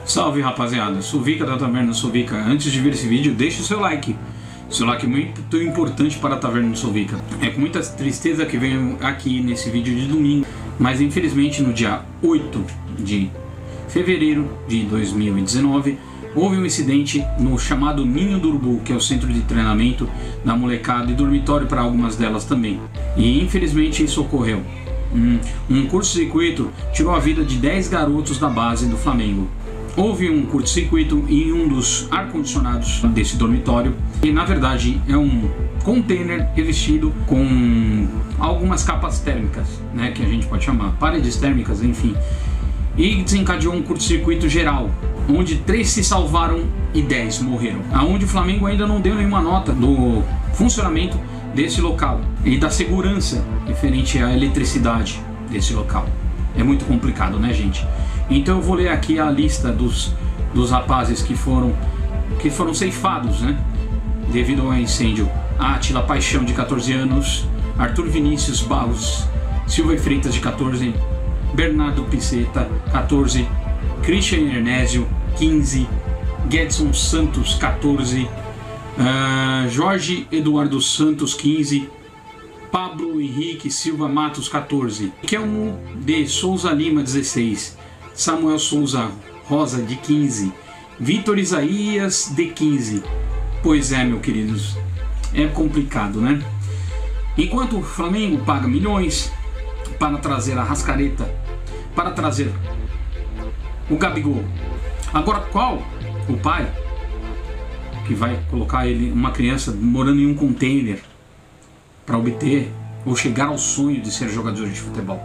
Salve rapaziada, Suvica da Taverna Suvica. Antes de ver esse vídeo, deixe o seu like. Seu like é muito importante para a Taverna Suvica. É com muita tristeza que venho aqui nesse vídeo de domingo, mas infelizmente no dia 8 de fevereiro de 2019 houve um incidente no chamado Ninho do Urubu, que é o centro de treinamento da molecada e dormitório para algumas delas também. E infelizmente isso ocorreu. Um curto-circuito tirou a vida de 10 garotos da base do Flamengo. Houve um curto-circuito em um dos ar-condicionados desse dormitório, e na verdade é um container revestido com algumas capas térmicas, né, que a gente pode chamar, paredes térmicas, enfim. E desencadeou um curto-circuito geral, onde 3 se salvaram e 10 morreram. Aonde o Flamengo ainda não deu nenhuma nota do funcionamento desse local e da segurança referente à eletricidade desse local. É muito complicado, né, gente? Então eu vou ler aqui a lista dos rapazes que foram ceifados, né, devido ao incêndio. Átila Paixão, de 14 anos, Arthur Vinícius Barros Silva e Freitas, de 14, Bernardo Piceta, 14, Christian Ernésio, 15, Gedson Santos, 14, Jorge Eduardo Santos, 15, Pablo Henrique Silva Matos, 14, Kelmo de Souza Lima, 16, Samuel Souza Rosa, de 15, Vitor Isaías, de 15. Pois é, meus queridos, é complicado, né? Enquanto o Flamengo paga milhões para trazer a Arrascaeta, para trazer o Gabigol, agora qual o pai que vai colocar uma criança morando em um container para obter ou chegar ao sonho de ser jogador de futebol?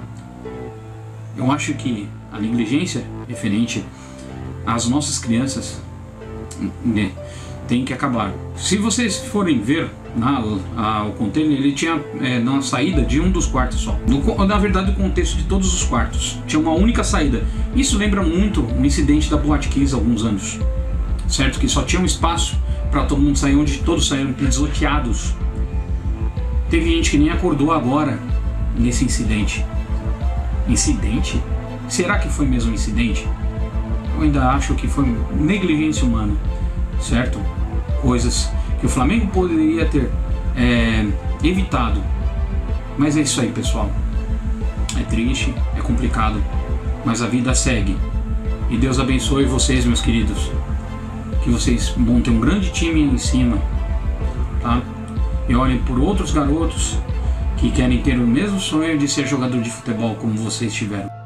Eu acho que a negligência referente às nossas crianças, né, tem que acabar. Se vocês forem ver o container, ele tinha na saída de um dos quartos só. Na verdade, o contexto de todos os quartos tinha uma única saída. Isso lembra muito um incidente da Boate Kiss há alguns anos, certo? Que só tinha um espaço para todo mundo sair, onde todos saíram pisoteados. Teve gente que nem acordou agora nesse incidente. Incidente? Será que foi mesmo um incidente? Eu ainda acho que foi negligência humana, certo? Coisas que o Flamengo poderia ter evitado. Mas é isso aí, pessoal. É triste, é complicado, mas a vida segue. E Deus abençoe vocês, meus queridos. Que vocês montem um grande time em cima, tá? E olhem por outros garotos que querem ter o mesmo sonho de ser jogador de futebol como vocês tiveram.